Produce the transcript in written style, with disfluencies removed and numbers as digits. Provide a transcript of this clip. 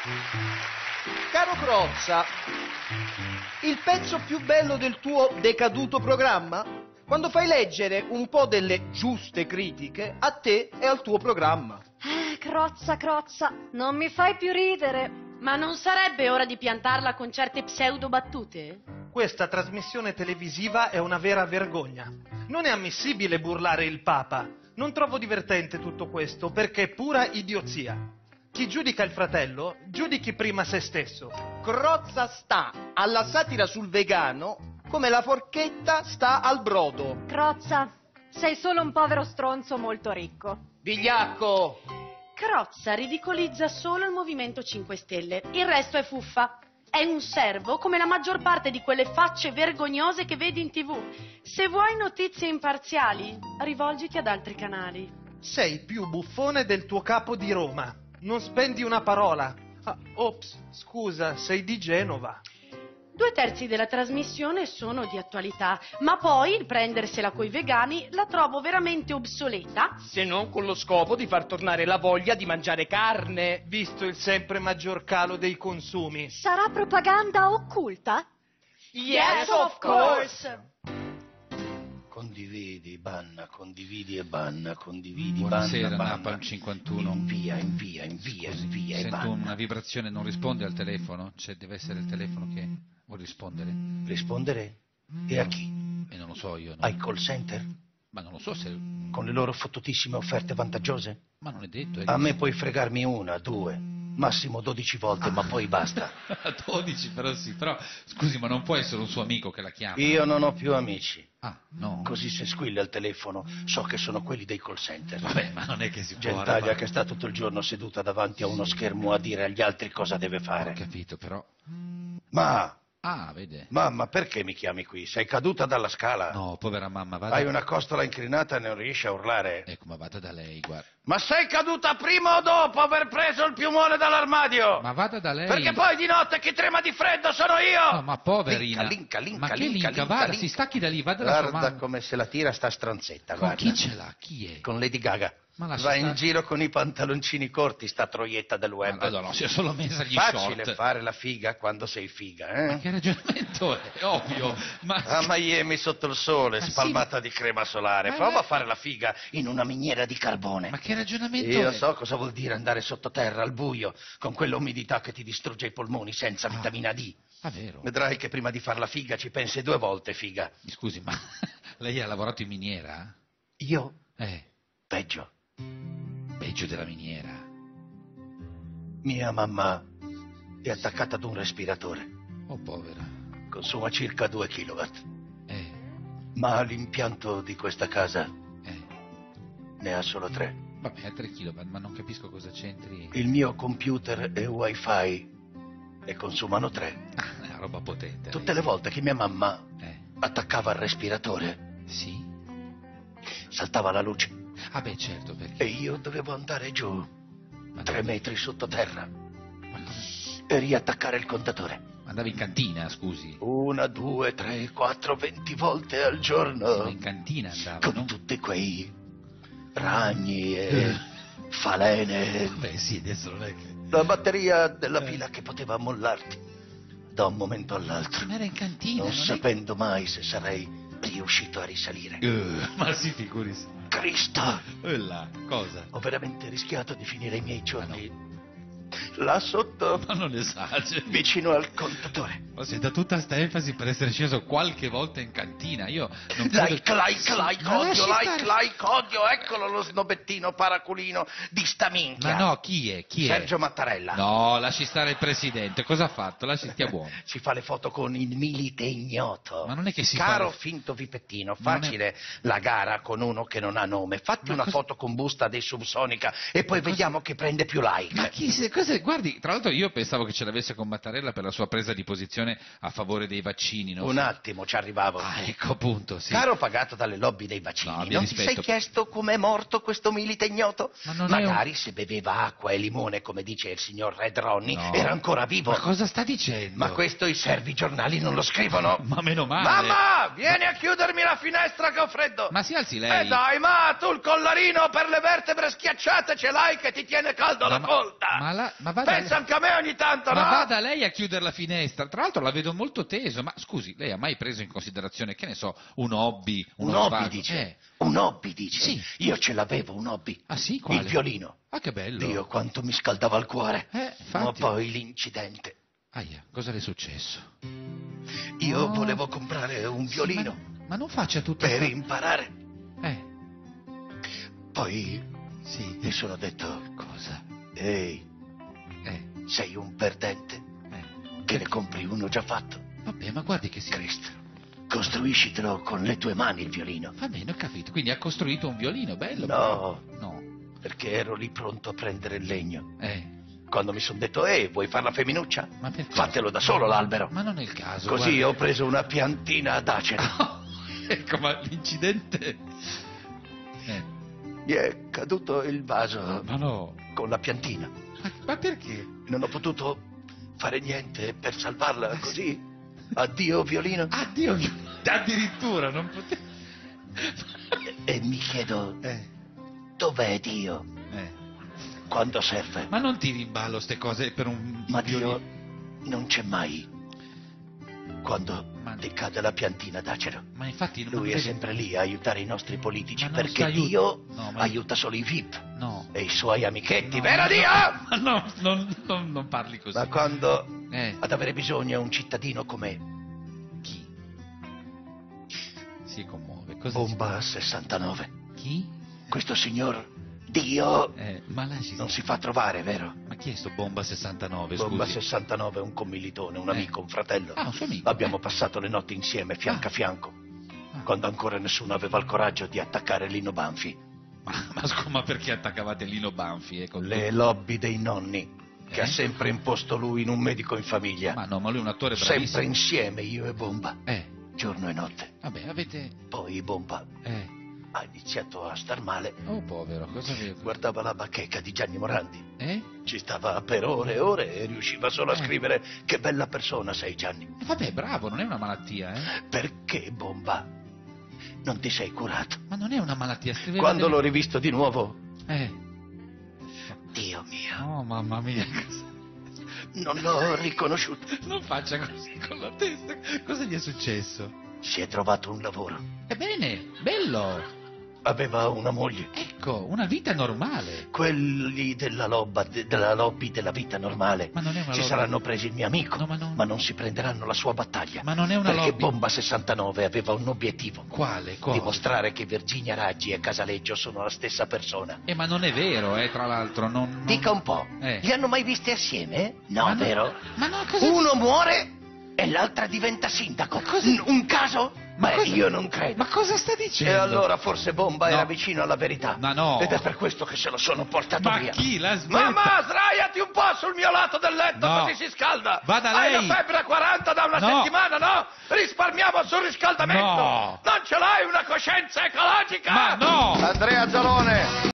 Caro Crozza, il pezzo più bello del tuo decaduto programma? Quando fai leggere un po' delle giuste critiche a te e al tuo programma. Crozza, non mi fai più ridere. Ma non sarebbe ora di piantarla con certe pseudo battute? Questa trasmissione televisiva è una vera vergogna. Non è ammissibile burlare il Papa. Non trovo divertente tutto questo perché è pura idiozia. Chi giudica il fratello, giudichi prima se stesso. Crozza sta alla satira sul vegano come la forchetta sta al brodo. Crozza, sei solo un povero stronzo molto ricco. Vigliacco! Crozza ridicolizza solo il Movimento 5 Stelle, il resto è fuffa. È un servo come la maggior parte di quelle facce vergognose che vedi in TV. Se vuoi notizie imparziali, rivolgiti ad altri canali. Sei più buffone del tuo capo di Roma. Non spendi una parola. Ops, scusa, sei di Genova. 2/3 della trasmissione sono di attualità, ma poi il prendersela coi vegani la trovo veramente obsoleta. Se non con lo scopo di far tornare la voglia di mangiare carne. Visto il sempre maggior calo dei consumi. Sarà propaganda occulta? Yes, of course! Condividi, banna, condividi e banna, condividi, Buonasera, banna, Napalm 51. Invia e Sento banna. una vibrazione, non risponde al telefono? Deve essere il telefono che vuole rispondere. Rispondere? E a chi? E non lo so io, no? Ai call center? Ma non lo so se... Con le loro fottutissime offerte vantaggiose? Ma non è detto. A me puoi fregarmi 1, 2, massimo 12 volte, ma poi basta. 12 però sì, però scusi, ma non può essere un suo amico che la chiama? Io non ho più amici. Ah, no? Così se squilla il telefono so che sono quelli dei call center. Vabbè, ma non è che si può... Gentaglia che sta tutto il giorno seduta davanti a uno schermo a dire agli altri cosa deve fare. Ho capito, però... Ma... Ah, vede. Mamma, perché mi chiami qui? Sei caduta dalla scala? No, povera mamma, vada... Hai una costola inclinata e non riesci a urlare? Ecco, ma vada da lei, guarda. Ma sei caduta prima o dopo aver preso il piumone dall'armadio? Ma vada da lei. Perché poi di notte chi trema di freddo sono io! No, ma poverina. Linca, ma che linca, vada, si stacchi da lì, vada da sua Guarda mamma. come se la tira sta stronzetta, Con guarda. chi ce l'ha? Chi è? Con Lady Gaga. Ma lascia Va stare. in giro con i pantaloncini corti, sta troietta del web. Ma no, si è solo messa gli Facile short. fare la figa quando sei figa, Ma che ragionamento è? Ovvio. Ma... A Miami sotto il sole, Ma spalmata di crema solare. Ma Prova è- a fare la figa in una miniera di carbone. Ma che ragionamento Io è? so cosa vuol dire andare sottoterra al buio, con quell'umidità che ti distrugge i polmoni senza vitamina D. Ah, vero? Vedrai che prima di far la figa ci pensi 2 volte, figa. Mi scusi, ma lei ha lavorato in miniera? Io? Peggio della miniera. Mia mamma è attaccata ad un respiratore. Oh, povera. Consuma circa 2 kilowatt. Ma l'impianto di questa casa ne ha solo 3. Vabbè, a 3 kW, ma non capisco cosa c'entri. Il mio computer e wifi ne consumano 3. È una roba potente. Tutte le volte che mia mamma attaccava il respiratore, Sì? saltava la luce. Ah, beh, certo, perché... E io dovevo andare giù, 3 metri sottoterra, Ma come... e riattaccare il contatore. Andavi in cantina, scusi. 1, 2, 3, 4, 20 volte al giorno. In cantina andava, Con no? tutti quei ragni e falene. Beh, sì, adesso non è che... La batteria della pila che poteva mollarti da un momento all'altro. Ma era in cantina, Non non è- sapendo mai se sarei riuscito a risalire. ma si figuri. Cristo! Là, cosa? Ho veramente rischiato di finire i miei giorni là sotto, Ma non esageri. vicino al contatore. Ma senta tutta sta enfasi per essere sceso qualche volta in cantina. Io non credo... Like, Ma odio, lasci stare. odio, eccolo lo snobettino paraculino di sta minchia. Ma no, chi è? Chi è? Sergio Mattarella. No, lasci stare il presidente. Cosa ha fatto? Lasci stia buono. Si fa le foto con il milite ignoto. Ma non è che si Caro fa... finto vipettino, Ma non è- facile la gara con uno che non ha nome. Fatti Ma una cosa- foto con busta dei Subsonica e poi vediamo chi prende più like. Ma chi se... Guardi, tra l'altro io pensavo che ce l'avesse con Mattarella per la sua presa di posizione a favore dei vaccini. No? Un attimo, ci arrivavo. Ah, ecco, appunto, sì. Caro pagato dalle lobby dei vaccini, No, abbia non ti rispetto. sei chiesto com'è morto questo milite ignoto? Ma non è Magari se beveva acqua e limone, come dice il signor Red Ronnie, No. era ancora vivo. Ma cosa sta dicendo? Ma questo i servi giornali non lo scrivono. Ma meno male. Mamma, vieni a chiudermi la finestra che ho freddo. Ma si alzi lei. Dai, ma tu il collarino per le vertebre schiacciate ce l'hai che ti tiene caldo la colda. Ma Pensa anche a me ogni tanto, no? Ma vada lei a chiudere la finestra. Tra l'altro la vedo molto teso. Ma scusi, lei ha mai preso in considerazione, che ne so, un hobby, Un hobby, dice? Un hobby, dice? Sì. Io ce l'avevo, un hobby. Ah sì? Quale? Il violino. Ah, che bello. Dio, quanto mi scaldava il cuore. Infatti. Ma poi l'incidente. Aia, cosa le è successo? Io No. volevo comprare un Sì, violino ma non faccia tutto per imparare. Poi Sì. mi sono detto, Cosa? ehi, sei un perdente che ne compri uno già fatto. Vabbè, ma guardi che Cristo, costruiscitelo con le tue mani il violino. Va bene, ho capito. Quindi ha costruito un violino, bello. No, No. perché ero lì pronto a prendere il legno. Quando mi sono detto, vuoi fare la femminuccia? Ma perché? Fatelo da solo l'albero. Ma non è il caso. Così guarda. ho preso una piantina d'acero. Ecco, ma l'incidente... Mi è caduto il vaso Ma no. con la piantina. Ma perché? Non ho potuto fare niente per salvarla, così. Addio violino. Addio, addirittura non potevo... E mi chiedo, dov'è Dio? Quando serve? Ma non tiri in ballo ste cose per un Ma violino. Dio non c'è mai quando ti cade la piantina d'acero. Ma infatti non Lui è vede- sempre lì a aiutare i nostri politici, Ma non perché sa aiut- Dio No, ma- aiuta solo i VIP No. e i suoi amichetti, No, vero no, Dio? No, non parli così. Ma quando Eh. ad avere bisogno un cittadino come Chi? Si commuove. Cosa Bomba 69, Chi? questo signor Dio Ma là ci non si fa trovare, vero? Ma chi è sto Bomba 69, Bomba scusi? 69 è un commilitone, un amico, un fratello. Ah, un suo amico. Abbiamo passato le notti insieme, fianco a fianco, quando ancora nessuno aveva il coraggio di attaccare Lino Banfi. Ma perché attaccavate Lino Banfi? Con Le lobby dei nonni, che ha sempre imposto lui in un medico in famiglia. Ma no, ma lui è un attore bravissimo. Sempre insieme, io e Bomba, giorno e notte. Vabbè, avete... Poi Bomba ha iniziato a star male. Oh, povero, cosa avete? Guardava la bacheca di Gianni Morandi. Eh? Ci stava per ore e ore e riusciva solo a scrivere che bella persona sei Gianni. Vabbè, bravo, non è una malattia, Perché, Bomba, non ti sei curato? Ma non è una malattia, scriveva... Quando l'ho rivisto di nuovo, Dio mio. Oh, mamma mia. non l'ho riconosciuto. Non faccia così con la testa. Cosa gli è successo? Si è trovato un lavoro. Ebbene, bello. Aveva una moglie. Ecco, una vita normale. Quelli della lobby della vita normale Ma non è una si lobby. saranno presi il mio amico, No, ma non- si prenderanno la sua battaglia. Ma non è una perché lobby. Bomba 69 aveva un obiettivo. Quale? Dimostrare che Virginia Raggi e Casaleggio sono la stessa persona. Ma non è vero, tra l'altro, non... Dica un po', li hanno mai visti assieme? No, Ma no- vero? Ma no, cosa... Uno muore e l'altra diventa sindaco. Un caso? Beh, io non credo. Ma cosa sta dicendo? E allora forse Bomba No. era vicino alla verità. Ma no. Ed è per questo che se lo sono portato Ma via. chi? La smetta? Mamma, sdraiati un po' sul mio lato del letto, No. così si scalda. Vada Hai lei. la febbre a 40 da una No. settimana, no? Risparmiamo sul riscaldamento. No. Non ce l'hai una coscienza ecologica? Ma no! Andrea Zalone.